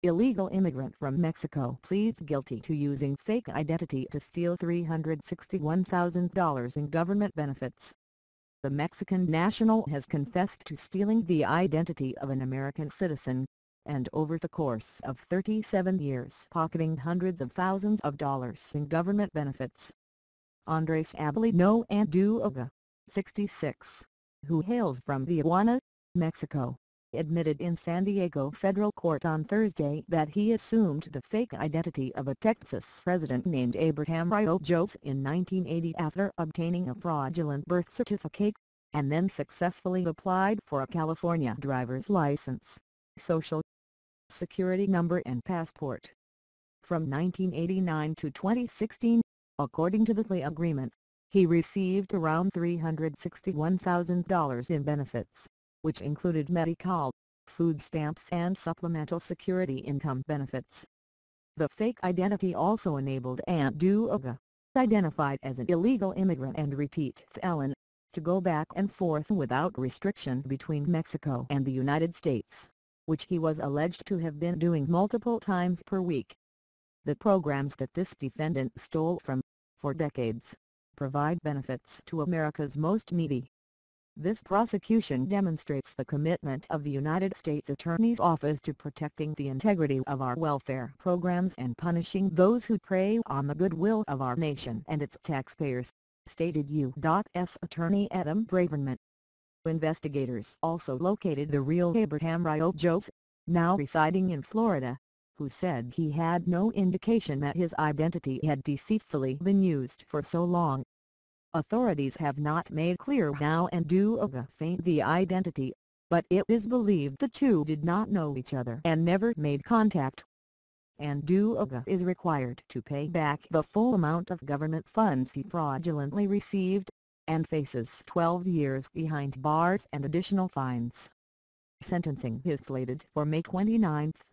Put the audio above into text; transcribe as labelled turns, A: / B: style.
A: illegal immigrant from Mexico pleads guilty to using fake identity to steal $361,000 in government benefits. The Mexican national has confessed to stealing the identity of an American citizen, and over the course of 37 years pocketing hundreds of thousands of dollars in government benefits. Andres Abelino Anduoga, 66, who hails from Tijuana, Mexico, admitted in San Diego federal court on Thursday that he assumed the fake identity of a Texas resident named Abraham Riojos in 1980 after obtaining a fraudulent birth certificate, and then successfully applied for a California driver's license, social security number and passport. From 1989 to 2016, according to the plea agreement, he received around $361,000 in benefits, which included medical, food stamps and supplemental security income benefits. The fake identity also enabled Anduoga, identified as an illegal immigrant and repeat felon, to go back and forth without restriction between Mexico and the United States, which he was alleged to have been doing multiple times per week. The programs that this defendant stole from, for decades, provide benefits to America's most needy. This prosecution demonstrates the commitment of the United States Attorney's Office to protecting the integrity of our welfare programs and punishing those who prey on the goodwill of our nation and its taxpayers, stated U.S. Attorney Adam Braverman. Investigators also located the real Abraham Riojos, now residing in Florida, who said he had no indication that his identity had deceitfully been used for so long. Authorities have not made clear how Anduoga feigned the identity, but it is believed the two did not know each other and never made contact. Anduoga is required to pay back the full amount of government funds he fraudulently received, and faces 12 years behind bars and additional fines. Sentencing is slated for May 29.